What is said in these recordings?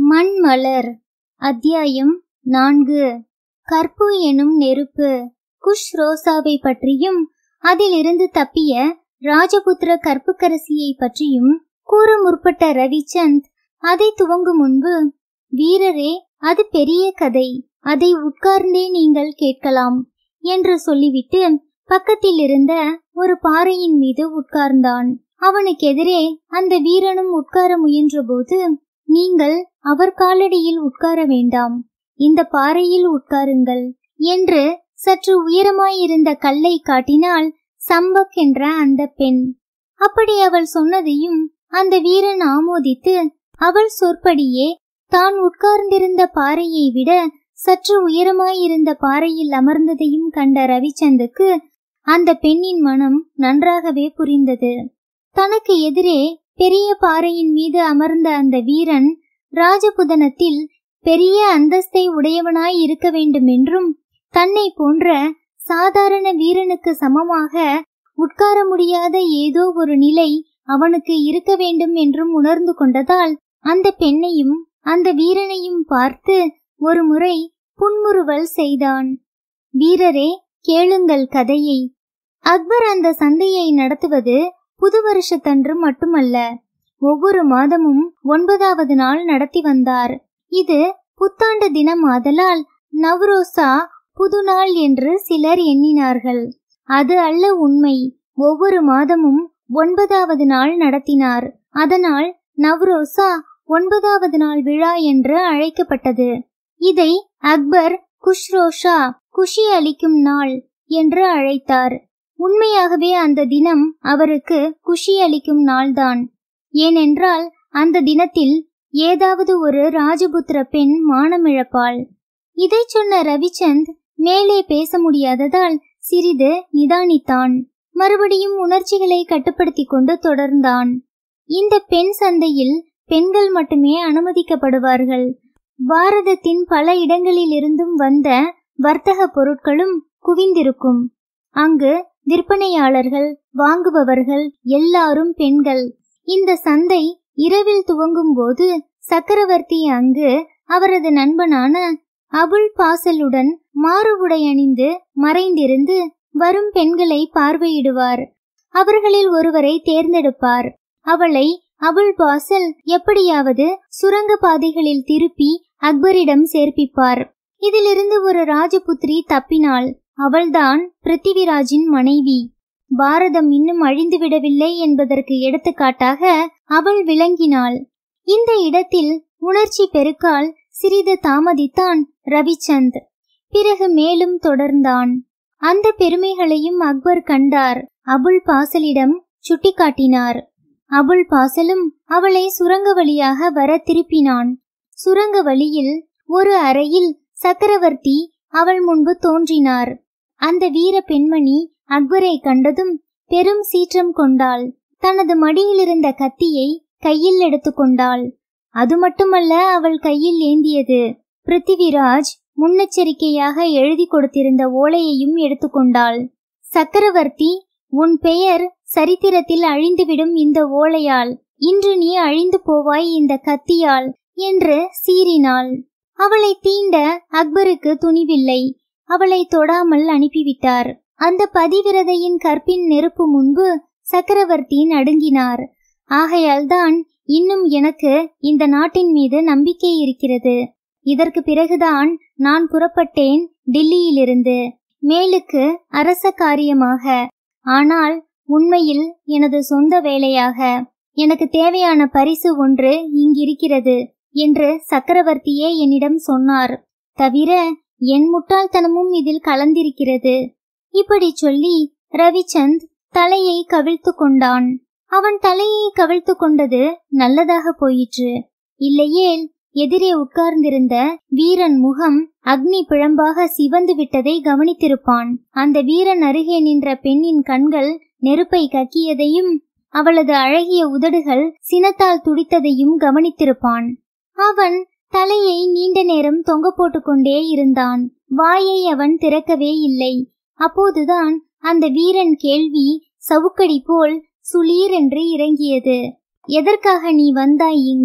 மண்மலர். அத்தியாயம் 4. கற்பு எனும் நெருப்பு. குஷ் ரோசாவை பற்றியும் அதிலிருந்து தப்பிய ராஜபுத்திர கற்புக்கரசியை பற்றியும் கூற முற்பட்ட ரவிச்சந்த் அதை துவங்கும் முன்பு, வீரரே, அது பெரிய கதை, அதை உட்கார்ந்தே நீங்கள் கேட்கலாம் என்று சொல்லிவிட்டு பக்கத்தில் இருந்த ஒரு பாறையின் மீது உட்கார்ந்தான். அவனுக்கு எதிரே அந்த வீரனும் உட்கார முயன்றபோது, நீங்கள் அவர் காலடியில் உட்கார வேண்டாம், இந்த பாறையில் உட்காருங்கள் என்று சற்று உயரமாயிருந்த கல்லை காட்டினாள் சம்பக் என்ற அந்த பெண். அப்படி அவள் சொன்னதையும் அந்த வீரன் ஆமோதித்து அவள் சொற்படியே தான் உட்கார்ந்திருந்த பாறையை விட சற்று உயரமாயிருந்த பாறையில் அமர்ந்ததையும் கண்ட ரவிச்சந்துக்கு அந்த பெண்ணின் மனம் நன்றாகவே புரிந்தது. தனக்கு எதிரே பெரிய பாறையின் மீது அமர்ந்த அந்த வீரன் ராஜபுதனத்தில் பெரிய அந்தஸ்தை உடையவனாய் இருக்க வேண்டும் என்றும், தன்னை போன்ற சாதாரண வீரனுக்கு சமமாக உட்கார முடியாத ஏதோ ஒரு நிலை அவனுக்கு இருக்க வேண்டும் என்றும் உணர்ந்து கொண்டதால் அந்த பெண்ணையும் அந்த வீரனையும் பார்த்து ஒரு முறை புன்முறுவல் செய்தான். வீரரே, கேளுங்கள் கதையை. அக்பர் அந்த சந்தையை நடத்துவது புது வருஷத்தன்று மட்டுமல்ல, ஒவ்வொரு மாதமும் 9வது நாள் நடத்தி வந்தார். இது புத்தாண்டு தினம் ஆதலால் நவ்ரோசா புது நாள் என்று சிலர் எண்ணினார்கள். அது அல்ல உண்மை. ஒவ்வொரு மாதமும் 9வது நாள் நடத்தினார். அதனால் நவ்ரோசா 9வது நாள் விழா என்று அழைக்கப்பட்டது. இதை அக்பர் குஷ்ரோஷா, குஷி அளிக்கும் நாள் என்று அழைத்தார். உண்மையாகவே அந்த தினம் அவருக்கு குஷி அளிக்கும் நாள்தான். ஏனென்றால் அந்த தினத்தில் ஏதாவது ஒரு ராஜபுத்திர பெண் மானமிழப்பாள். இதை சொன்ன ரவிச்சந்த் மேலே பேச முடியாததால் சிறிது நிதானித்தான். மறுபடியும் உணர்ச்சிகளை கட்டுப்படுத்தி கொண்டு தொடர்ந்தான். இந்த பெண் சந்தையில் பெண்கள் மட்டுமே அனுமதிக்கப்படுவார்கள். பாரதத்தின் பல இடங்களில் இருந்தும் வந்த வர்த்தக பொருட்களும் குவிந்திருக்கும். அங்கு விற்பனையாளர்கள், வாங்குபவர்கள் எல்லாரும் பெண்கள். இந்த சந்தை இரவில் துவங்கும் போது சக்கரவர்த்தி அங்கு அவரது நண்பனான அபுல் பாசலுடன் மாறு உடை அணிந்து மறைந்திருந்து வரும் பெண்களை பார்வையிடுவார். அவர்களில் ஒருவரை தேர்ந்தெடுப்பார். அவளை அபுல் பாசல் எப்படியாவது சுரங்க பாதைகளில் திருப்பி அக்பரிடம் சேர்ப்பிப்பார். இதிலிருந்து ஒரு ராஜபுத்திரி தப்பினாள். அவள்தான் பிருத்திவிராஜின் மனைவி. பாரதம் இன்னும் அழிந்துவிடவில்லை என்பதற்கு எடுத்துக்காட்டாக அவள் விளங்கினாள். இந்த இடத்தில் உணர்ச்சி பெருக்கால் சிறிது தாமதித்தான் ரவிச்சந்த். பிறகு மேலும் தொடர்ந்தான். அந்த பெருமைகளையும் அக்பர் கண்டார். அபுல் பாசலிடம் சுட்டிக்காட்டினார். அபுல் பாசலும் அவளை சுரங்க வழியாக வர திருப்பினான். சுரங்க வழியில் ஒரு அறையில் சக்கரவர்த்தி அவள் முன்பு தோன்றினார். அந்த வீர பெண்மணி அக்பரை கண்டதும் பெரும் சீற்றம் கொண்டாள். தனது மடியில் இருந்த கத்தியை கையில் எடுத்துக்கொண்டாள். அது மட்டுமல்ல, அவள் கையில் ஏந்தியது பிருத்திவிராஜ் முன்னெச்சரிக்கையாக எழுதி கொடுத்திருந்த ஓலையையும் எடுத்துக்கொண்டாள். சக்கரவர்த்தி, உன் பெயர் சரித்திரத்தில் அழிந்துவிடும் இந்த ஓலையால். இன்று நீ அழிந்து போவாய் இந்த கத்தியால் என்று சீறினாள். அவளை தீண்ட அக்பருக்கு துணிவில்லை. அவளை தொடாமல் அனுப்பிவிட்டார். அந்த பதிவிரதையின் கற்பின் நெருப்பு முன்பு சக்கரவர்த்தி நடுங்கினார். ஆகையால்தான் இன்னும் எனக்கு இந்த நாட்டின் மீது நம்பிக்கை இருக்கிறது. இதற்கு பிறகுதான் நான் புறப்பட்டேன் டில்லியிலிருந்து மேலுக்கு அரச காரியமாக. ஆனால் உண்மையில் எனது சொந்த வேலையாக. எனக்கு தேவையான பரிசு ஒன்று இங்கிருக்கிறது என்று சக்கரவர்த்தியே என்னிடம் சொன்னார். தவிர என் முட்டாள்தனமும் இதில் கலந்திருக்கிறது. இப்படி சொல்லி ரவிச்சந்த் தலையை கவிழ்த்து கொண்டான். அவன் தலையை கவிழ்த்து கொண்டது நல்லதாக போயிற்று. இல்லையேல் எதிரே உட்கார்ந்திருந்த வீரன் முகம் அக்னி பிழம்பாக சிவந்து விட்டதை கவனித்திருப்பான். அந்த வீரன் அருகே நின்ற பெண்ணின் கண்கள் நெருப்பை கக்கியதையும் அவளது அழகிய உதடுகள் சினத்தால் துடித்ததையும் கவனித்திருப்பான். அவன் தலையை நீண்ட நேரம் தொங்க போட்டுக்கொண்டே இருந்தான். வாயை அவன் திறக்கவே இல்லை. அப்போதுதான் அந்த வீரன் கேள்வி சவுக்கடி போல் சுளீர் என்று இறங்கியது. எதற்காக நீ வந்தாய் இங்கு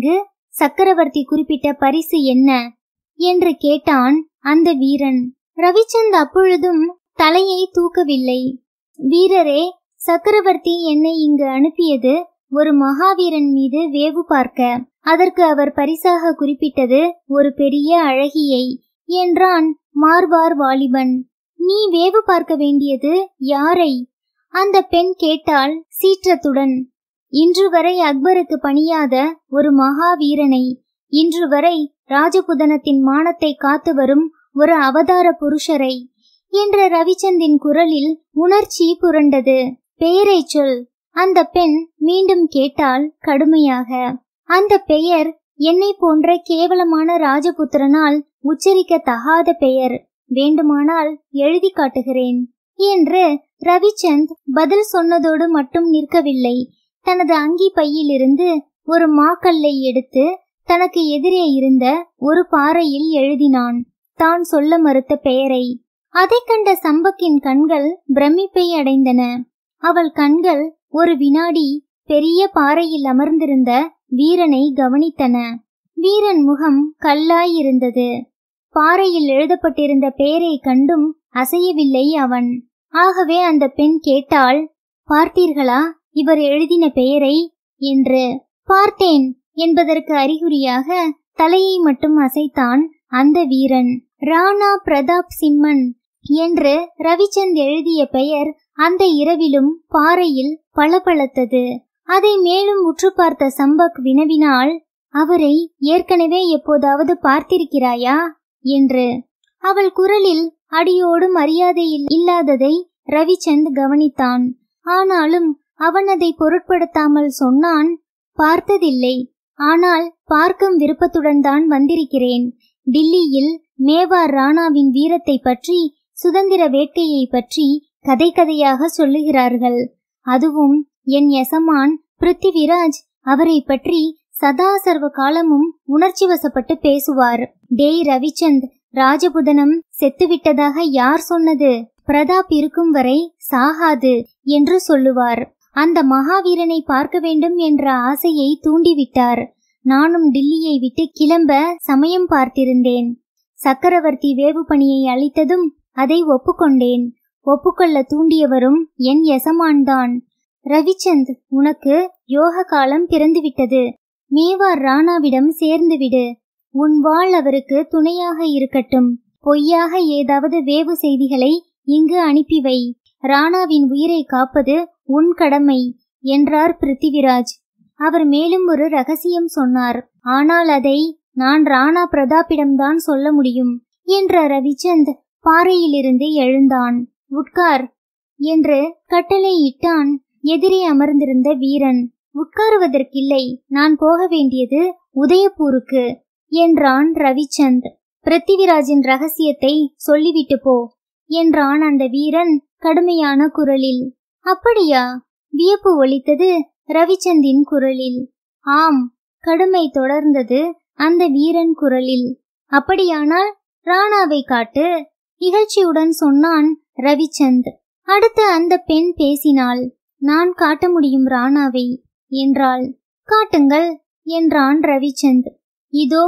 சக்கரவர்த்தி குறிப்பிட்ட பரிசு என்ன என்று கேட்டான் அந்த வீரன். ரவிச்சந்த் அப்பொழுதும் தலையை தூக்கவில்லை. வீரரே, சக்கரவர்த்தி என்னை இங்கு அனுப்பியது ஒரு மகாவீரன் மீது வேவு பார்க்க. அதற்கு அவர் பரிசாக குறிப்பிட்டது ஒரு பெரிய அழகியை என்றான் மார்வார் வாலிபன். நீ வேவு பார்க்க வேண்டியது யாரை? அந்த பெண் கேட்டாள் சீற்றத்துடன். இன்று வரை அக்பருக்கு பணியாத ஒரு மகாவீரனை, இன்று வரை ராஜபுதனத்தின் மானத்தை காத்து வரும் ஒரு அவதார புருஷரை என்ற ரவிச்சந்தின் குரலில் உணர்ச்சி புரண்டது. பெயரை சொல், அந்த பெண் மீண்டும் கேட்டாள் கடுமையாக. அந்த பெயர் என்னை போன்ற கேவலமான ராஜபுத்திரனால் உச்சரிக்க தகாத பெயர். வேண்டுமானால் எழுதி காட்டுகிறேன் என்று ரவிச்சந்த் பதில் சொன்னதோடு மட்டும் நிற்கவில்லை. தனது அங்கி பையிலிருந்து ஒரு மாக்கல்லை எடுத்து தனக்கு எதிரே இருந்த ஒரு பாறையில் எழுதினான் தான் சொல்ல மறுத்த பெயரை. அதை கண்ட சம்பக்கின் கண்கள் பிரமிப்பை அடைந்தன. அவள் கண்கள் ஒரு வினாடி பெரிய பாறையில் அமர்ந்திருந்த வீரனை கவனித்தன. வீரன் முகம் கல்லாயிருந்தது. பாறையில் எழுதப்பட்டிருந்த பெயரை கண்டும் அசையவில்லை அவன். ஆகவே அந்த பெண் கேட்டாள், பார்த்தீர்களா இவர் எழுதின பெயரை என்று. பார்த்தேன் என்பதற்கு அறிகுறியாக தலையை மட்டும் அசைத்தான் அந்த வீரன். ராணா பிரதாப் சிம்மன் என்று ரவிச்சந்த் எழுதிய பெயர் அந்த இரவிலும் பாறையில் பளபளத்தது. அதை மேலும் உற்று பார்த்த சம்பக் வினவினாள், அவரை ஏற்கனவே எப்போதாவது பார்த்திருக்கிறாயா என்று. அவள் குரலில் அடியோடு மரியாதை இல்லாததை ரவிச்சந்த் கவனித்தான். ஆனாலும் அவன் அதை பொருட்படுத்தாமல் சொன்னான், பார்த்ததில்லை. ஆனால் பார்க்கும் விருப்பத்துடன் தான் வந்திருக்கிறேன். டில்லியில் மேவார் ராணாவின் வீரத்தை பற்றி, சுதந்திர வேட்கையை பற்றி கதை கதையாக சொல்லுகிறார்கள். அதுவும் என் எசமான் பிருத்திவிராஜ் அவரை பற்றி சதா சர்வ காலமும் உணர்ச்சி வசப்பட்டு பேசுவார். டேய் ரவிச்சந்த், ராஜபுதனம் செத்துவிட்டதாக யார் சொன்னது? பிரதாப் இருக்கும் வரை சாகாது என்று சொல்லுவார். அந்த மகாவீரனை பார்க்க வேண்டும் என்ற ஆசையை தூண்டிவிட்டார். நானும் டில்லியை விட்டு கிளம்ப சமயம் பார்த்திருந்தேன். சக்கரவர்த்தி வேவு பணியை அளித்ததும் அதை ஒப்புக்கொண்டேன். ஒப்புக்கொள்ள தூண்டியவரும் என் எசமான்தான். ரவிச்சந்த், உனக்கு யோக காலம் பிறந்துவிட்டது. மேவார் ராணாவிடம் சேர்ந்துவிடு. உன் வாழ் அவருக்கு துணையாக இருக்கட்டும். பொய்யாக ஏதாவது வேவு செய்திகளை இங்கு அனுப்பிவை. ராணாவின் உயிரை காப்பது உன் கடமை என்றார் பிருத்திவிராஜ். அவர் மேலும் ஒரு ரகசியம் சொன்னார். ஆனால் அதை நான் ராணா பிரதாப்பிடம்தான் சொல்ல முடியும் என்ற ரவிச்சந்த் பாறையிலிருந்து எழுந்தான். உட்கார் என்று கட்டளை இட்டான் எதிரே அமர்ந்திருந்த வீரன். உட்காருவதற்கில்லை, நான் போக வேண்டியது உதயபூருக்கு என்றான் ரவிச்சந்த். பிருத்திவிராஜின் ரகசியத்தை சொல்லிவிட்டு போ என்றான் அந்த வீரன் கடுமையான குரலில். அப்படியா? வியப்பு ஒலித்தது ரவிச்சந்தின் குரலில். ஆம், கடுமை தொடர்ந்தது அந்த வீரன் குரலில். அப்படியானால் ராணாவை காட்டு, இகழ்ச்சியுடன் சொன்னான் ரவிச்சந்த். அடுத்து அந்த பெண் பேசினாள். நான் காட்ட முடியும் ராணாவை என்றாள். காட்டுங்கள் என்றான் ரவிச்சந்த். இதோ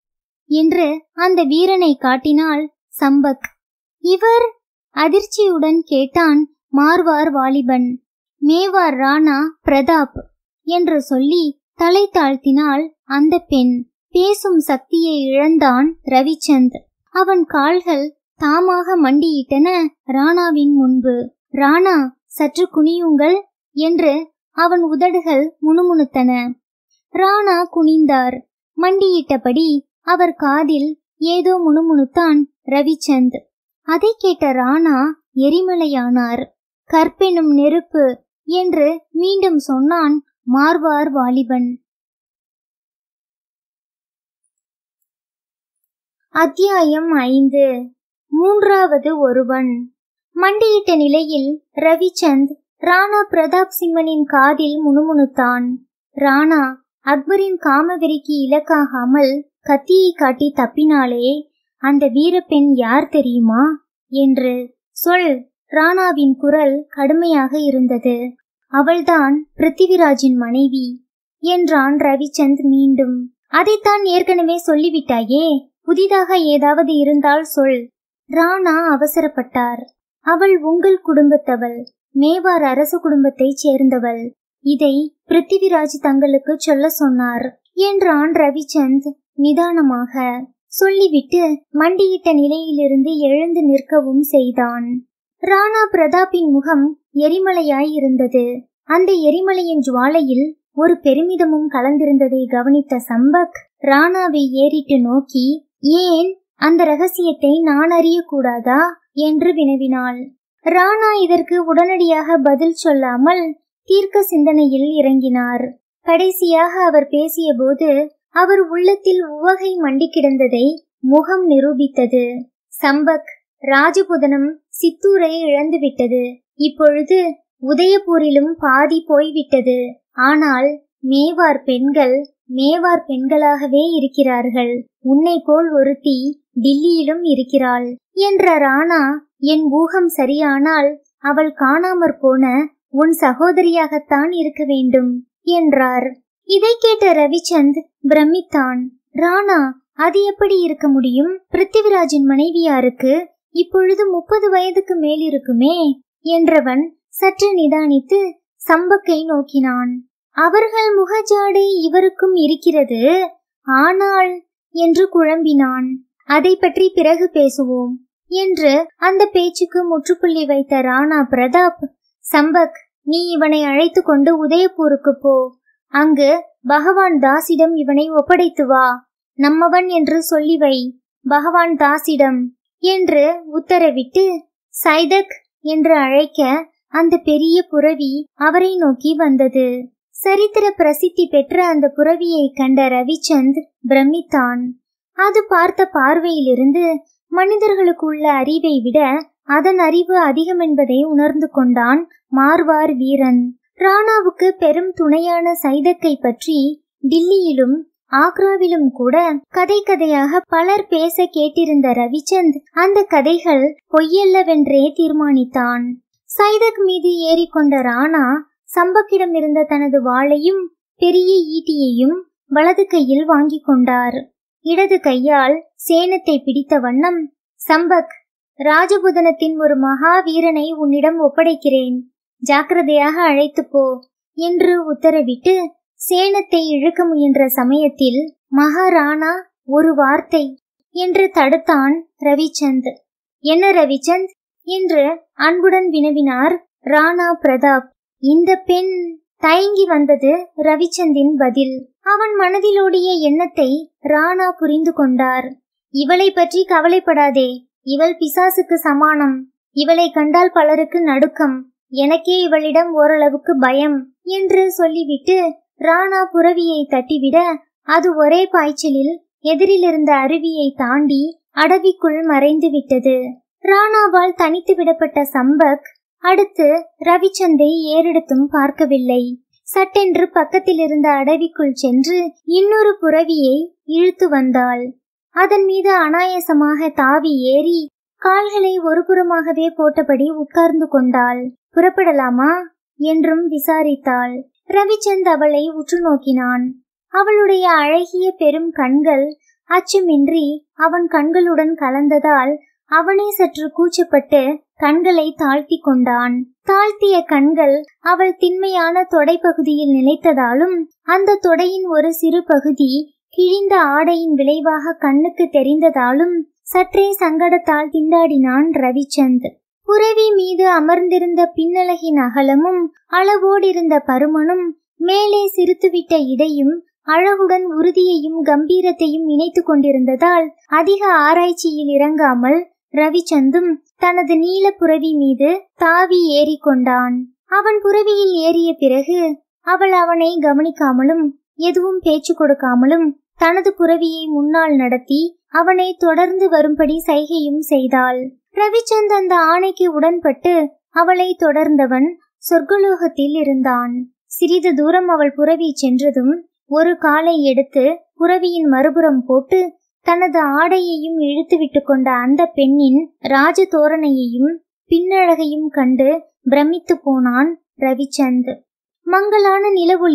என்று அந்த வீரனை காட்டினாள் சம்பக். இவர்? அதிர்ச்சியுடன் கேட்டான் மார்வார் வாலிபன். மேவார் ராணா பிரதாப் என்று சொல்லி தலை தாழ்த்தினாள் அந்த பெண். பேசும் சக்தியை இழந்தான் ரவிச்சந்த். அவன் கால்கள் தாமாக மண்டியிட்டன ராணாவின் முன்பு. ராணா, சற்று குனியுங்கள் என்று அவன் உதடுகள் முணுமுணுத்தன. ராணா குனிந்தார். மண்டியிட்டபடி அவர் காதில் ஏதோ முணுமுணுத்தான் ரவிச்சந்த். அதை கேட்ட ராணா எரிமலையானார். கற்பெனும் நெருப்பு என்று மீண்டும் சொன்னான் மார்வார் வாலிபன். அத்தியாயம் 5. மூன்றாவது ஒருவன். மண்டியிட்ட நிலையில் ரவிச்சந்த் ராணா பிரதாப் சிம்மனின் காதில் முணுமுணுத்தான். ராணா, அக்பரின் காமவெறிக்கு இலக்காகாமல் கத்தியை காட்டி தப்பினாளே, அந்த வீரப்பெண் யார் தெரியுமா என்று. சொல். ராணாவின் குரல் கடுமையாக இருந்தது. அவள்தான் பிருத்திவிராஜின் மனைவி என்றான் ரவிச்சந்த் மீண்டும். அதைத்தான் ஏற்கனவே சொல்லிவிட்டாயே, புதிதாக ஏதாவது இருந்தால் சொல். ராணா அவசரப்பட்டார். அவள் உங்கள் குடும்பத்தவள், மேவார் அரச குடும்பத்தைச் சேர்ந்தவள். இதை பிருத்திவிராஜ் தங்களுக்கு சொல்ல சொன்னார் என்றான் ரவிச்சந்த் நிதானமாக. சொல்லிவிட்டு மண்டியிட்ட நிலையிலிருந்து எழுந்து நிற்கவும் செய்தான். ராணா பிரதாப்பின் முகம் எரிமலையாய் இருந்தது. அந்த எரிமலையின் ஜுவாலையில் ஒரு பெருமிதமும் கலந்திருந்ததை கவனித்த சம்பக் ராணாவை ஏறிட்டு நோக்கி, ஏன் அந்த ரகசியத்தை நான் அறியக்கூடாதா என்று வினவினாள். ராணா இதற்கு உடனடியாக பதில் சொல்லாமல் தீர்க்க சிந்தனையில் இறங்கினார். கடைசியாக அவர் பேசிய போது அவர் உள்ளத்தில் உவகை மண்டி கிடந்ததை முகம் நிரூபித்தது. சம்பக், ராஜபுதனம் சித்தூரை இழந்துவிட்டது. இப்பொழுது உதயபூரிலும் பாதி போய்விட்டது. ஆனால் மேவார் பெண்களாகவே இருக்கிறார்கள். உன்னை போல் ஒருத்தி டில்லியிலும் இருக்கிறாள் என்ற ராணா, என் ஊகம் சரியானால் அவள் காணாமற் போன உன் சகோதரியாகத்தான் இருக்க வேண்டும் என்றார். இதை கேட்ட ரவிச்சந்த் பிரமித்தான். ராணா, அது எப்படி இருக்க முடியும்? பிருத்திவிராஜின் மனைவியாருக்கு இப்பொழுது 30 வயதுக்கு மேல் இருக்குமே என்றவன் சற்று நிதானித்து சம்பக்கை நோக்கினான். அவர்கள் முகஜாடை இவருக்கும் இருக்கிறது, ஆனால் என்று குழம்பினான். அதை பற்றி பிறகு பேசுவோம் என்று அந்த பேச்சுக்கு முற்றுப்புள்ளி வைத்த ராணா பிரதாப், சம்பக், நீ இவனை அழைத்து கொண்டு உதயபூருக்கு போ. அங்கு பகவான் தாசிடம் இவனை ஒப்படைத்து வா. நம்மவன் என்று சொல்லி வை, பகவான் தாசிடம் என்று உத்தரவிட்டு சைதக் என்று அழைக்க அந்த பெரிய புரவி அவரை நோக்கி வந்தது. சரித்திர பிரசித்தி பெற்ற அந்த புரவியை கண்ட ரவிச்சந்த் பிரமித்தான். அது பார்த்த பார்வையிலிருந்து மனிதர்களுக்கு உள்ள அறிவை விட அதன் அறிவு அதிகம் என்பதை உணர்ந்து கொண்டான் மார்வார் வீரன். ராணாவுக்கு பெரும் துணையான சைதக்கை பற்றி டில்லியிலும் ஆக்ராவிலும் கூட கதை கதையாக பலர் பேச கேட்டிருந்த ரவிச்சந்த் அந்த கதைகள் பொய்யல்லவென்றே தீர்மானித்தான். சைதக் மீது ஏறிக்கொண்ட ராணா சம்பக்கிடம் இருந்த தனது வாளையும் பெரிய ஈட்டியையும் வலது கையில் வாங்கி கொண்டார். இடது கையால் சேனத்தை பிடித்த வண்ணம், சம்பக், ராஜபுதனத்தின் ஒரு மகாவீரனை உன்னிடம் ஒப்படைக்கிறேன், ஜாக்கிரதையாக அழைத்து போ என்று உத்தரவிட்டு சேனத்தை இழுக்க முயன்ற சமயத்தில் மகாராணா ஒரு வார்த்தை என்று தடுத்தான் ரவிச்சந்த். என்ன ரவிச்சந்த் என்று அன்புடன் வினவினார் ராணா பிரதாப். இந்த பெண் தயங்கி வந்தது ரவிச்சந்தின் பதில். அவன் மனதிலோடிய எண்ணத்தை ராணா புரிந்து கொண்டார். இவளை பற்றி கவலைப்படாதே, இவள் பிசாசுக்கு சமானம். இவளை கண்டால் பலருக்கு நடுக்கம், எனக்கே இவளிடம் ஓரளவுக்கு பயம் என்று சொல்லிவிட்டு ராணா புரவியை தட்டிவிட அது ஒரே பாய்ச்சலில் எதிரிலிருந்த அருவியை தாண்டி அடவிக்குள் மறைந்து விட்டது. ராணாவால் தனித்து விடப்பட்ட சம்பக் அடுத்து ரவிச்சந்தை ஏறெடுத்தும் பார்க்கவில்லை. சட்டென்று பக்கத்தில் இருந்த அடவிக்குள் சென்று இன்னொரு புரவியை இழுத்து வந்தாள். அதன் மீது அனாயசமாக தாவி ஏறி கால்களை ஒருபுறமாகவே போட்டபடி உட்கார்ந்து கொண்டாள். புறப்படலாமா என்றும் விசாரித்தாள். ரவிச்சந்த் அவளை உற்று நோக்கினான். அவளுடைய அழகிய பெரும் கண்கள் அச்சமின்றி அவன் கண்களுடன் கலந்ததால் அவனே சற்று கூச்சப்பட்டு கண்களை தாழ்த்தி கொண்டான். தாழ்த்திய கண்கள் அவள் திண்மையான தொடை பகுதியில் நிலைத்ததாலும் அந்த தொடையின் ஒரு சிறு பகுதி கிழிந்த ஆடையின் விளைவாக கண்ணுக்கு தெரிந்ததாலும் சற்றே சங்கடத்தால் திண்டாடினான் ரவிச்சந்த். புரவி மீது அமர்ந்திருந்த பின்னலகின் அகலமும் அளவோடிருந்த பருமனும் மேலே சிறுத்துவிட்ட இடையும் அழகுடன் உறுதியையும் கம்பீரத்தையும் இணைத்து கொண்டிருந்ததால் அதிக ஆராய்ச்சியில் இறங்காமல் ரவிச்சந்தும் தனது நீல புரவி மீது தாவி ஏறி கொண்டான். அவன் புரவியில் ஏறிய பிறகு அவள் அவனை கவனிக்காமலும் எதுவும் பேச்சு கொடுக்காமலும் தனது புரவியை முன்னால் நடத்தி அவனை தொடர்ந்து வரும்படி சைகையும் செய்தாள். ரவிச்சந்த் அந்த ஆணைக்கு உடன்பட்டு அவளை தொடர்ந்தவன் சொர்க்கலோகத்தில் இருந்தான். சிறிது தூரம் அவள் புரவி சென்றதும் ஒரு காலை எடுத்து புரவியின் மறுபுறம் போட்டு தனது ஆடையையும் இழுத்து விட்டு கொண்ட அந்த பெண்ணின் ராஜ தோரணையையும் பின்னழகையும் கண்டு பிரமித்து போனான் ரவிச்சந்த். மங்கலான நிலவொளி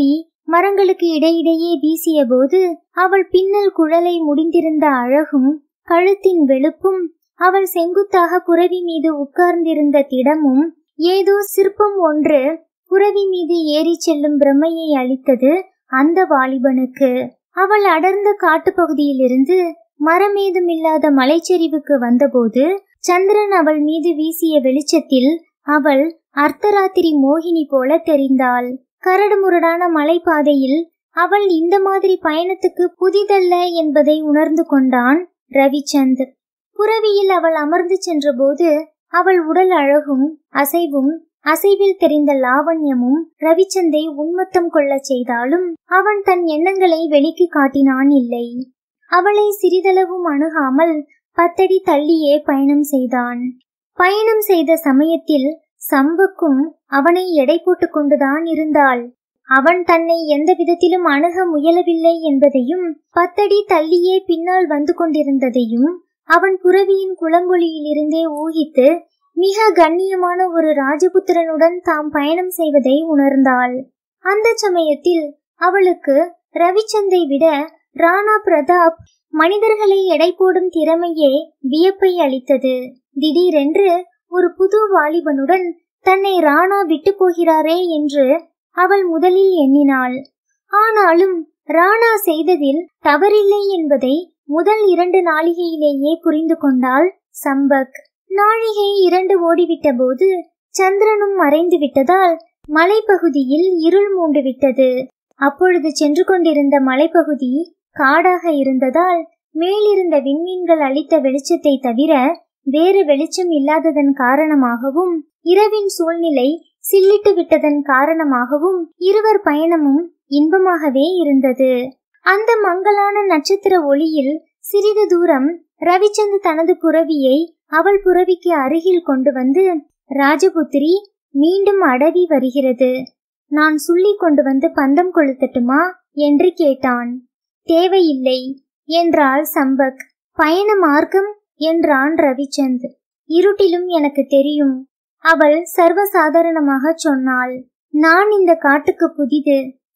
மரங்களுக்கு இடையிடையே வீசிய போது அவள் பின்னல் குழலை முடிந்திருந்த அழகும் கழுத்தின் வெளுப்பும் அவள் செங்குத்தாக புரவி மீது உட்கார்ந்திருந்த திடமும் ஏதோ சிற்பம் ஒன்று புரவி மீது ஏறி செல்லும் பிரமையை அளித்தது அந்த வாலிபனுக்கு. அவள் அடர்ந்த காட்டுப்பகுதியிலிருந்து மரமேதுமில்லாத மலைச்சரிவுக்கு வந்தபோது சந்திரன் அவள் மீது வீசிய வெளிச்சத்தில் அவள் அர்த்தராத்திரி மோகினி போல தெரிந்தாள். கரடுமுரடான மலைப்பாதையில் அவள் இந்த மாதிரி பயணத்துக்கு புதிதல்ல என்பதை உணர்ந்து கொண்டான் ரவிச்சந்த். புரவியில் அவள் அமர்ந்து சென்றபோது அவள் உடல் அழகும் அசைவும் அசைவில் தெரிந்த லாவண்யமும் ரவிச்சந்தை உன்மத்தம் கொள்ள செய்தாலும் அவன் தன் எண்ணங்களை வெளிக்கு காட்டினான் இல்லை. அவளை சிறிதளவும் அணுகாமல் 10 அடி தள்ளியே பயணம் செய்தான். பயணம் செய்த சமயத்தில் சம்பக்கும் அவனை எடை போட்டு கொண்டுதான் இருந்தாள். அவன் தன்னை எந்த விதத்திலும் அணுக முயலவில்லை என்பதையும் 10 அடி தள்ளியே பின்னால் வந்து கொண்டிருந்ததையும் அவன் புரவியின் குளம்பொலியிலிருந்தே ஊகித்து மிக கண்ணியமான ஒரு ராஜபுத்திரனுடன் தாம் பயணம் செய்வதை உணர்ந்தாள். அந்த சமயத்தில் அவளுக்கு ரவிச்சந்தை விட ராணா பிரதாப் மனிதர்களை எடை போடும் திறமையே வியப்பை அளித்தது. திடீரென்று ஒரு புது வாலிபனுடன் தன்னை ராணா விட்டு போகிறாரே என்று அவள் முதலில் எண்ணினாள். ஆனாலும் ராணா செய்ததில் தவறில்லை என்பதை முதல் 2 நாளிகையிலேயே புரிந்து கொண்டாள் சம்பக். நாழிகை 2 ஓடிவிட்ட போது சந்திரனும் மறைந்து விட்டதால் மலைப்பகுதியில் இருள் மூண்டு விட்டது. அப்பொழுது சென்று கொண்டிருந்த மலைப்பகுதி காடாக இருந்ததால் மேலிருந்த விண்மீன்கள் அளித்த வெளிச்சத்தை தவிர வேறு வெளிச்சம் இல்லாததன் காரணமாகவும் இரவின் சூழ்நிலை சில்லிட்டு விட்டதன் காரணமாகவும் இருவர் பயணமும் இன்பமாகவே இருந்தது. அந்த மங்கலான நட்சத்திர ஒளியில் சிறிது தூரம் ரவிச்சந்த் தனது புரவியை அவள் புரவிக்கு அருகில் கொண்டு வந்து, ராஜபுத்திரி, மீண்டும் அடவி வருகிறது, நான் சொல்லி கொண்டு வந்து பந்தம் கொளுத்தட்டுமா என்று கேட்டான். தேவையில்லை என்றாள் சம்பக். பயண மார்க்கம் என்றான் ரவிச்சந்த். இருட்டிலும் எனக்கு தெரியும், அவள் சர்வசாதாரணமாக சொன்னாள். நான் இந்த காட்டுக்கு புதிது.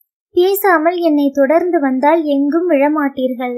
பேசாமல் என்னை தொடர்ந்து வந்தால் எங்கும் விழமாட்டீர்கள்.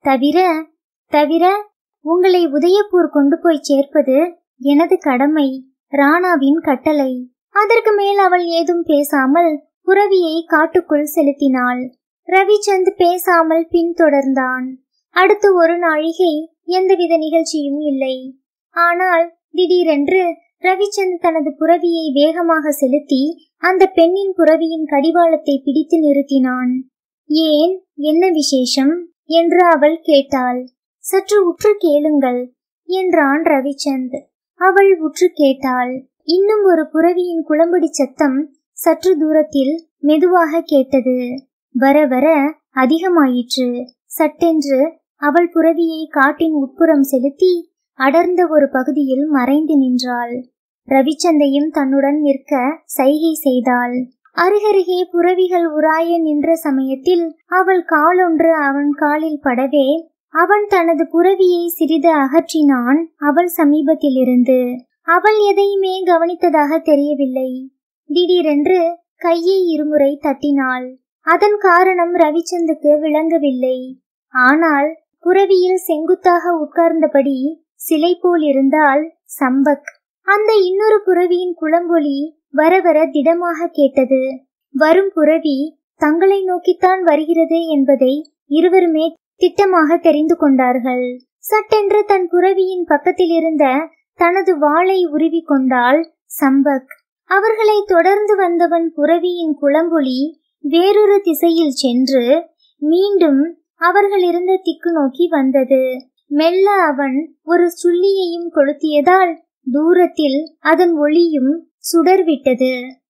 தவிர உங்களை உதயப்பூர் கொண்டு போய் சேர்ப்பது எனது கடமை, ராணாவின் கட்டளை. அதற்கு மேல் அவள் ஏதும் பேசாமல் புரவியை காட்டுக்குள் செலுத்தினாள். ரவிச்சந்த் பேசாமல் பின்தொடர்ந்தான். அடுத்து 1 நாழிகை எந்தவித நிகழ்ச்சியும் இல்லை. ஆனால் திடீரென்று ரவிச்சந்த் தனது புரவியை வேகமாக செலுத்தி அந்த பெண்ணின் புரவியின் கடிவாளத்தை பிடித்து நிறுத்தினான். ஏன், என்ன விசேஷம் என்று அவள் கேட்டாள். சற்று உற்று கேளுங்கள் என்றான் ரவிச்சந்த். அவள் உற்று கேட்டாள். இன்னும் ஒரு புரவியின் குளம்படி சத்தம் சற்று தூரத்தில் மெதுவாக கேட்டது. வர வர அதிகமாயிற்று. சட்டென்று அவள் புரவியை காட்டின் உட்புறம் செலுத்தி அடர்ந்த ஒரு பகுதியில் மறைந்து நின்றாள். ரவிச்சந்தையும் தன்னுடன் நிற்க சைகை செய்தாள். அருகருகே புரவிகள் உராய நின்ற சமயத்தில் அவள் காலொன்று அவன் காலில் படவே அவன் தனது புரவியை சிறிது அகற்றினான் அவள் சமீபத்திலிருந்து. அவள் எதையுமே கவனித்ததாக தெரியவில்லை. திடீரென்று கையை இருமுறை தட்டினாள். அதன் காரணம் ரவிச்சந்துக்கு விளங்கவில்லை. ஆனால் புரவியில் செங்குத்தாக உட்கார்ந்தபடி சிலை போல் இருந்தாள் சம்பக். அந்த இன்னொரு புரவியின் குளம்பொலி வர வர திடமாக கேட்டது. வரும் புரவி தங்களை நோக்கித்தான் வருகிறது என்பதை இருவருமே திட்டமாக தெரிந்து கொண்டார்கள். சட்டென்று தன் புரவியின் பக்கத்தில் இருந்த தனது வாளை உருவி கொண்டாள் சம்பக். அவர்களை தொடர்ந்து வந்தவன் புரவியின் குளம்பொலி வேறொரு திசையில் சென்று மீண்டும் அவர்கள் இருந்த திக்கு நோக்கி வந்தது. மெல்ல அவன் ஒரு சுள்ளியையும் கொளுத்தியதால் தூரத்தில் அதன் ஒளியும் சுடர்விட்டது.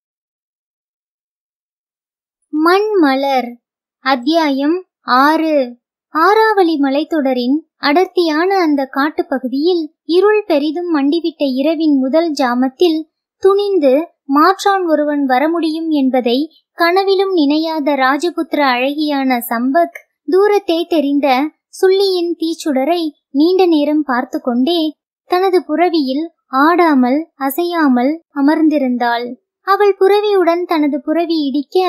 மண்மலர். அத்தியாயம் 6. ஆராவளி மலைத்தொடரின் அடர்த்தியான அந்த காட்டுப்பகுதியில் இருள் பெரிதும் மண்டிவிட்ட இரவின் முதல் ஜாமத்தில் துணிந்து மாற்றான் ஒருவன் வர முடியும் என்பதை கனவிலும் நினையாத ராஜபுத்திர அழகியான சம்பக் தூரத்தே தெரிந்த சுள்ளியின் தீச்சுடரை நீண்ட நேரம் பார்த்து கொண்டே தனது புரவியில் ஆடாமல் அசையாமல் அமர்ந்திருந்தாள். அவள் புரவியுடன் தனது புரவி இடிக்க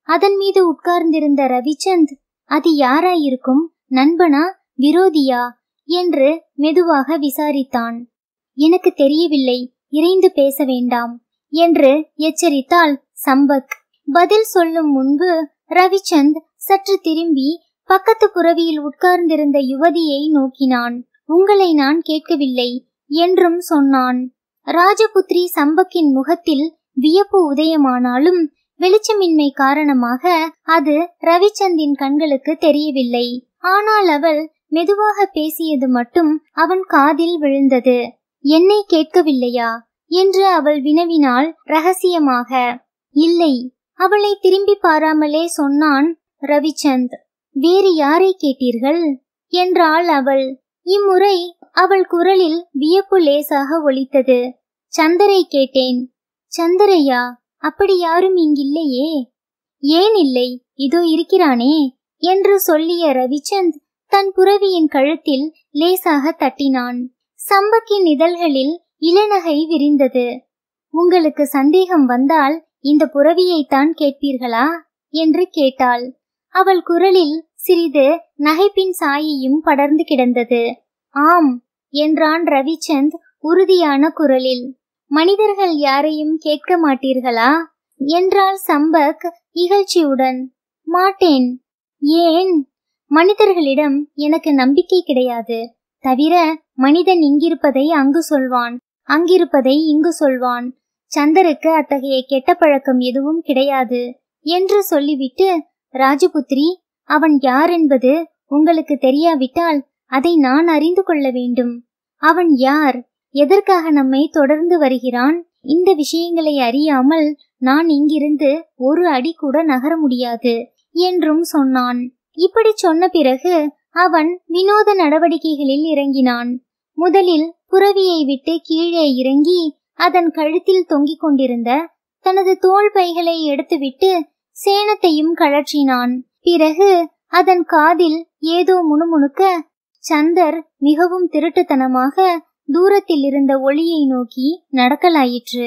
அதன் மீது உட்கார்ந்திருந்த ரவிச்சந்த், அது யாராயிருக்கும்? நண்பனா, விரோதியா என்று மெதுவாக விசாரித்தான். எனக்கு தெரியவில்லை, இறைந்து பேச வேண்டாம் என்று எச்சரித்தாள் சம்பக். பதில் சொல்லும் முன்பு ரவிச்சந்த் சற்று திரும்பி பக்கத்து புறவியில் உட்கார்ந்திருந்த யுவதியை நோக்கினான். உங்களை நான் கேட்கவில்லை என்றும் சொன்னான். ராஜபுத்திரி சம்பக்கின் முகத்தில் வியப்பு உதயமானாலும் வெளிச்சமின்மை காரணமாக அது ரவிச்சந்தின் கண்களுக்கு தெரியவில்லை. ஆனால் அவள் மெதுவாக பேசியது மட்டும் அவன் காதில் விழுந்தது. என்னை கேட்கவில்லையா என்று அவள் வினவினாள் ரகசியமாக. இல்லை, அவளை திரும்பி பாராமலே சொன்னான் ரவிச்சந்த். வேறு யாரை கேட்டீர்கள் என்றாள் அவள். இம்முறை அவள் குரலில் வியப்பு லேசாக ஒலித்தது. சந்தரை கேட்டேன். சந்தரையா? அப்படி யாரும் இங்கில்லையே. ஏன் இல்லை, இதோ இருக்கிறானே என்று சொல்லிய ரவிச்சந்த் தன் புரவியின் கழுத்தில் லேசாக தட்டினான். சம்பக்கின் இதழ்களில் இளநகை விரிந்தது. உங்களுக்கு சந்தேகம் வந்தால் இந்த புரவியைத்தான் கேட்பீர்களா என்று கேட்டாள். அவள் குரலில் சிறிது நகைப்பின் சாயையும் படர்ந்து கிடந்தது. ஆம் என்றான் ரவிச்சந்த் உறுதியான குரலில். மனிதர்கள் யாரையும் கேட்க மாட்டீர்களா என்றாள் சம்பக் இகழ்ச்சியுடன். மாட்டேன். ஏன்? மனிதர்களிடம் எனக்கு நம்பிக்கை கிடையாது. தவிர மனிதன் இங்கிருப்பதை அங்கு சொல்வான், அங்கிருப்பதை இங்கு சொல்வான். சந்தருக்கு அத்தகைய கெட்ட பழக்கம் எதுவும் கிடையாது என்று சொல்லிவிட்டு, ராஜபுத்திரி, அவன் யார் என்பது உங்களுக்கு தெரியாவிட்டால் அதை நான் அறிந்து கொள்ள வேண்டும். அவன் யார், எதற்காக நம்மை தொடர்ந்து வருகிறான், இந்த விஷயங்களை அறியாமல் நான் இங்கிருந்து ஒரு அடி கூட நகர முடியாது என்றும் சொன்னான். இப்படி சொன்ன பிறகு அவன் வினோத நடவடிக்கைகளில் இறங்கினான். முதலில் புரவியை விட்டு கீழே இறங்கி அதன் கழுத்தில் தொங்கிக் கொண்டிருந்த தனது தோள் பைகளை எடுத்துவிட்டு சேணத்தையும் கழற்றினான். பிறகு அதன் காதில் ஏதோ முணுமுணுக்க சந்தர் மிகவும் திருட்டுத்தனமாக தூரத்தில் இருந்த ஒளியை நோக்கி நடக்கலாயிற்று.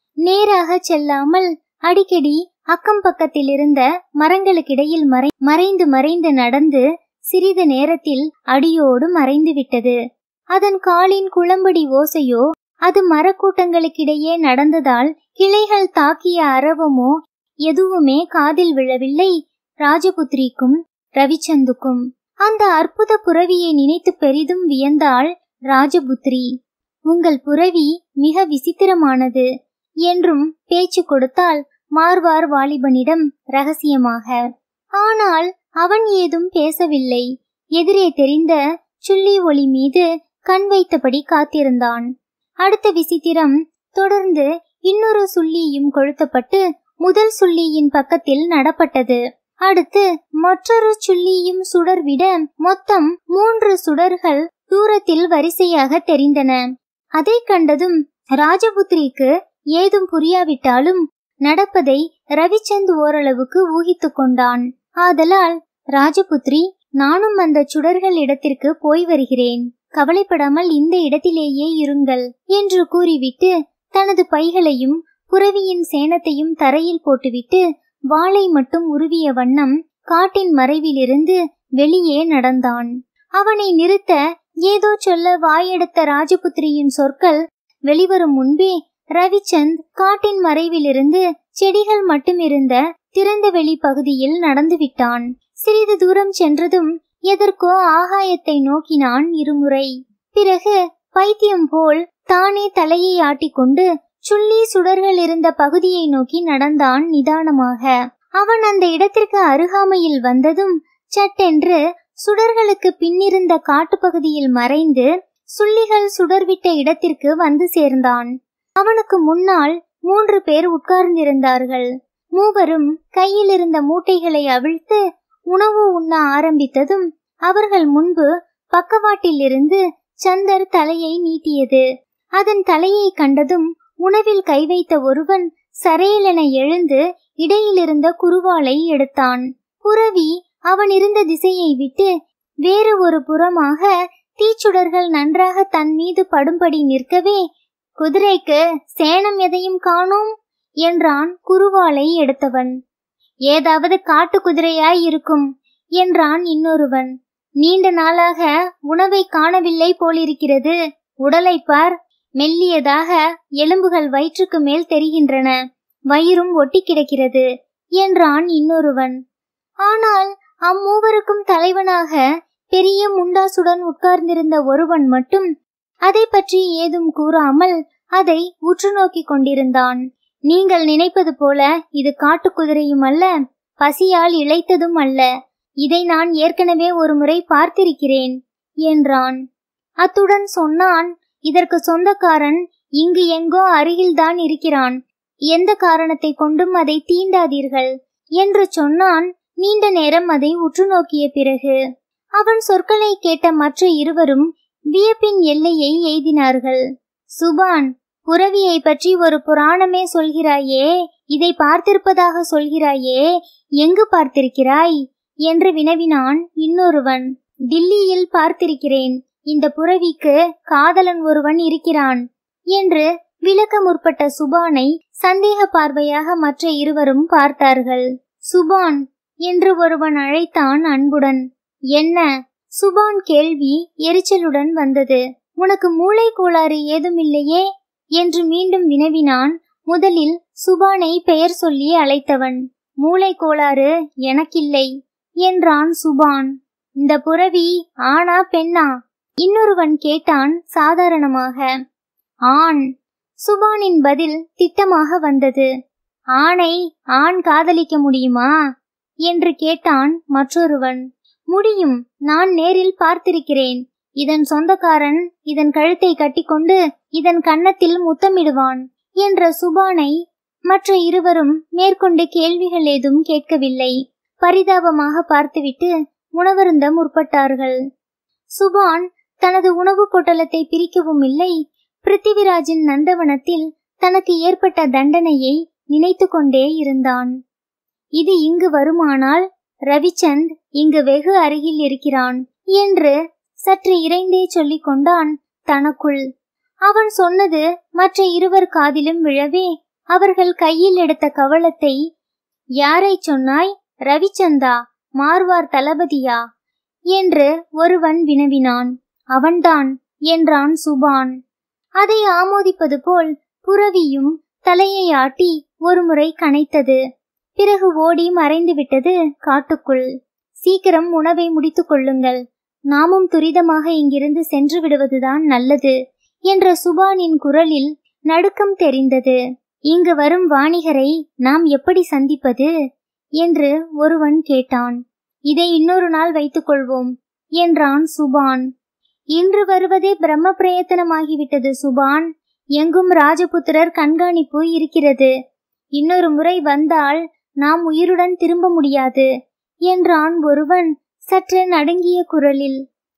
நேராக செல்லாமல் அடிக்கடி அக்கம் பக்கத்தில் இருந்த மரங்களுக்கிடையில் மறைந்து மறைந்து நடந்து சிறிது நேரத்தில் அடியோடு மறைந்து விட்டது. அதன் காலின் குளம்படி ஓசையோ, அது மரக்கூட்டங்களுக்கிடையே நடந்ததால் கிளைகள் தாக்கிய அரவமோ எதுவுமே காதில் விழவில்லை ராஜபுத்திரிக்கும் ரவிச்சந்துக்கும். அந்த அற்புத புரவியை நினைத்து பெரிதும் வியந்தாள் ராஜபுத்திரி. உங்கள் புரவி மிக விசித்திரமானது என்றும் பேச்சு கொடுத்தாள் மார்வார் வாலிபனிடம் ரகசியமாக. ஆனால் அவன் ஏதும் பேசவில்லை. எதிரே தெரிந்த சுள்ளி ஒளி மீது கண் வைத்தபடி காத்திருந்தான். அடுத்த விசித்திரம் தொடர்ந்து இன்னொரு சுள்ளியும் கொளுத்தப்பட்டு முதல் சுள்ளியின் பக்கத்தில் நடப்பட்டது. அடுத்து மற்றொரு சுள்ளியும் சுடர்விட மொத்தம் 3 சுடர்கள் தூரத்தில் வரிசையாக தெரிந்தன. அதை கண்டதும் ராஜபுத்திரிக்கு ஏதும் புரியாவிட்டாலும் நடப்பதை ரவிச்சந்த் ஓரளவுக்கு ஊகித்து கொண்டான். ஆதலால், ராஜபுத்திரி, நானும் அந்த சுடர்கள் இடத்திற்கு போய் வருகிறேன், கவலைப்படாமல் இந்த இடத்திலேயே இருங்கள் என்று கூறிவிட்டு தனது பைகளையும் புரவியின் சேணத்தையும் தரையில் போட்டுவிட்டு வாளை மட்டும் உருவிய வண்ணம் காட்டின் மறைவிலிருந்து வெளியே நடந்தான். அவனை நிறுத்த ஏதோ சொல்ல வாயெடுத்த ராஜபுத்திரியின் சொற்கள் வெளிவரும் முன்பே ரவிச்சந்த் காட்டின் மறைவிலிருந்து செடிகள் மட்டுமிருந்த திறந்த வெளி பகுதியில் நடந்து விட்டான். சிறிது தூரம் சென்றதும் எதற்கோ ஆகாயத்தை நோக்கினான் இருமுறை. பிறகு பைத்தியம் போல் தானே தலையை ஆட்டிக்கொண்டு சுள்ளி சுடர்கள் இருந்த பகுதியை நோக்கி நடந்தான் நிதானமாக. அவன் அந்த இடத்திற்கு அருகாமையில் வந்ததும் சட்டென்று சுடர்களுக்கு பின்னிருந்த காட்டுப்பகுதியில் மறைந்து சுள்ளிகள் சுடர்விட்ட இடத்திற்கு வந்து சேர்ந்தான். அவனுக்கு முன்னால் 3 பேர் உட்கார்ந்திருந்தார்கள். மூவரும் கையில் இருந்த மூட்டைகளை அவிழ்த்து உணவு உண்ண ஆரம்பித்ததும் அவர்கள் முன்பு பக்கவாட்டில் இருந்து சந்தர் தலையை நீட்டியது. அதன் தலையை கண்டதும் உணவில் கை வைத்த ஒருவன் சரையலென எழுந்து இடையிலிருந்த குருவாளை எடுத்தான். புரவி அவன் இருந்த திசையை விட்டு வேறு ஒரு புறமாக தீச்சுடர்கள் நன்றாக தன் மீது படும்படி நிற்கவே, குதிரைக்கு சேணம் எதையும் காணோம் என்றான் குருவாளை எடுத்தவன். ஏதாவது காட்டு குதிரையாய் இருக்கும் என்றான் இன்னொருவன். நீண்ட நாளாக உணவை காணவில்லை போலிருக்கிறது. உடலை பார், மெல்லியதாக எலும்புகள் வயிற்றுக்கு மேல் தெரிகின்றன, வயிறும் ஒட்டி கிடக்கிறது என்றான் இன்னொருவன். ஆனால் அம்மூவருக்கும் தலைவனாக பெரிய முண்டாசுடன் உட்கார்ந்திருந்த ஒருவன் மட்டும் அதை பற்றி ஏதும் கூறாமல் அதை உற்று நோக்கி கொண்டிருந்தான். நீங்கள் நினைப்பது போல இது காட்டுக்குதிரையும் அல்ல, பசியால் இளைத்ததும் அல்ல. இதை நான் ஏற்கனவே ஒரு முறை பார்த்திருக்கிறேன் என்றான். அத்துடன் சொன்னான், இதற்கு சொந்தக்காரன் இங்கு எங்கோ அருகில்தான் இருக்கிறான். எந்த காரணத்தை கொண்டும் அதை தீண்டாதீர்கள் என்று சொன்னான். நீண்ட நேரம் அதை உற்று நோக்கிய பிறகு அவன் சொற்களை கேட்ட மற்ற இருவரும் வியப்பின் எல்லையை எய்தினார்கள். சுபான், புரவியை பற்றி ஒரு புராணமே சொல்கிறாயே, இதை பார்த்திருப்பதாக சொல்கிறாயே, எங்கு பார்த்திருக்கிறாய் என்று வினவினான் இன்னொருவன். டில்லியில் பார்த்திருக்கிறேன். இந்த புரவிக்கு காதலன் ஒருவன் இருக்கிறான் என்று விளக்க முற்பட்ட சுபானை சந்தேக பார்வையாக மற்ற இருவரும் பார்த்தார்கள். சுபான் என்று ஒருவன் அழைத்தான் அன்புடன். என்ன? சுபான் கேள்வி எரிச்சலுடன் வந்தது. உனக்கு மூளை கோளாறு ஏதுமில்லையே என்று மீண்டும் வினவினான் முதலில் சுபானை பெயர் சொல்லி அழைத்தவன். மூளை கோளாறு எனக்கில்லை என்றான் சுபான். இந்த புரவி ஆணா பெண்ணா? இன்னொருவன் கேட்டான் சாதாரணமாக. ஆண். சுபானின் பதில் திட்டமாக வந்தது. ஆணை ஆண் காதலிக்க முடியுமா என்று கேட்டான் மற்றொருவன். முடியும், நான் நேரில் பார்த்திருக்கிறேன். இதன் சொந்தக்காரன் இதன் கழுத்தை கட்டிக்கொண்டு இதன் கன்னத்தில் முத்தமிடுவான் என்ற சுபானை மற்ற இருவரும் மேற்கொண்டு கேள்விகள் ஏதும் கேட்கவில்லை. பரிதாபமாக பார்த்துவிட்டு உணவருந்த முற்பட்டார்கள். சுபான் தனது உணவு பொட்டலத்தை பிரிக்கவும் இல்லை. பிருத்திவிராஜின் நந்தவனத்தில் தனக்கு ஏற்பட்ட தண்டனையை நினைத்து கொண்டே இருந்தான். இது இங்கு வருமானால் ரவிச்சந்த் இங்கு வெகு அருகில் இருக்கிறான் என்று சற்று இறைந்தே சொல்லிக் கொண்டான் தனக்குள். அவன் சொன்னது மற்ற இருவர் காதிலும் விழவே அவர்கள் கையில் எடுத்த கவளத்தை, யாரை சொன்னாய்? ரவிச்சந்தா? மார்வார் தளபதியா என்று ஒருவன் வினவினான். அவன்தான் என்றான் சுபான். அதை ஆமோதிப்பது போல் புரவியும் தலையை ஆட்டி ஒருமுறை கனைத்தது. பிறகு ஓடி மறைந்து விட்டது காட்டுக்குள். சீக்கிரம் உணவை முடித்துக் கொள்ளுங்கள், நாமும் துரிதமாக இங்கிருந்து சென்று விடுவதுதான் நல்லது என்ற சுபானின் குரலில் நடுக்கம் தெரிந்தது. இங்கு வரும் வாணிகரை நாம் எப்படி சந்திப்பது என்று ஒருவன் கேட்டான். இதை இன்னொரு நாள் வைத்துக் கொள்வோம் என்றான் சுபான். இன்று வருவதே பிரம்ம பிரயத்தனமாகிவிட்டது சுபான். எங்கும் ராஜபுத்திரர் கண்காணிப்பு இருக்கிறது. இன்னொரு முறை வந்தால் நாம் உயிருடன் திரும்ப முடியாது என்றான் ஒருவன் சற்று நடுங்கிய குரலில்.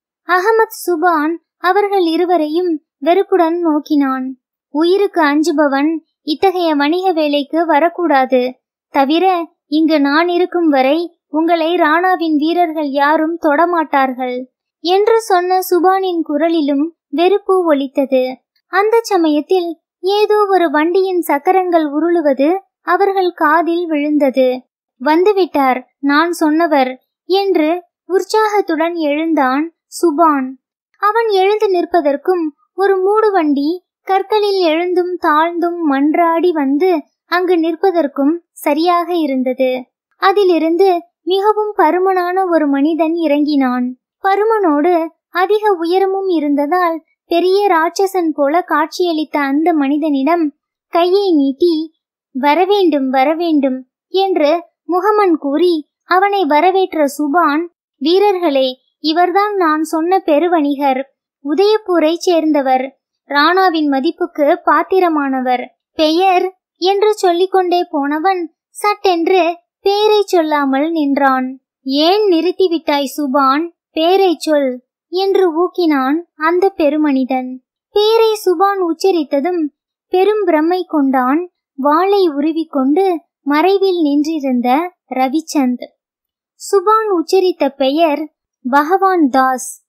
அகமத் சுபான் அவர்கள் இருவரையும் வெறுப்புடன் நோக்கினான். உயிருக்கு அஞ்சுபவன் இத்தகைய வணிக வேலைக்கு வரக்கூடாது. தவிர இங்கு நான் இருக்கும் வரை உங்களை ராணாவின் வீரர்கள் யாரும் தொடமாட்டார்கள் என்று சொன்ன சுபானின் குரலிலும் வெறுப்பு ஒலித்தது. அந்த சமயத்தில் ஏதோ ஒரு வண்டியின் சக்கரங்கள் உருளுவது அவர்கள் காதில் விழுந்தது. வந்துவிட்டார் நான் சொன்னவர் என்று உற்சாகத்துடன் எழுந்தான் சுபான். அவன் எழுந்து நிற்பதற்கும் ஒரு மூடு வண்டி கற்களில் எழுந்தும் தாழ்ந்தும் மன்றாடி வந்து அங்கு நிற்பதற்கும் சரியாக இருந்தது. அதிலிருந்து மிகவும் பருமனான ஒரு மனிதன் இறங்கினான். பருமனோடு அதிக உயரமும் இருந்ததால் பெரிய ராட்சசன் போல காட்சியளித்த அந்த மனிதனிடம் கையை நீட்டி வரவேண்டும் வரவேண்டும் என்று முகமன் கூறி அவனை வரவேற்ற சுபான், வீரர்களே, இவர்தான் நான் சொன்ன பெருவணிகர், உதயபூரை சேர்ந்தவர், ராணாவின் மதிப்புக்கு பாத்திரமானவர். பெயர் என்று சொல்லிக்கொண்டே போனவன் சட்டென்று பேரை சொல்லாமல் நின்றான். ஏன் நிறுத்திவிட்டாய் சுபான்? பேரை சொல் என்று ஊக்கினான் அந்த பெருமனிதன். பேரை சுபான் உச்சரித்ததும் பெரும் பிரம்மை கொண்டான். வாளை உருவிக்கொண்டு மறைவில் நின்றிருந்த ரவிச்சந்த். சுபான் உச்சரித்த பெயர் பகவான் தாஸ்.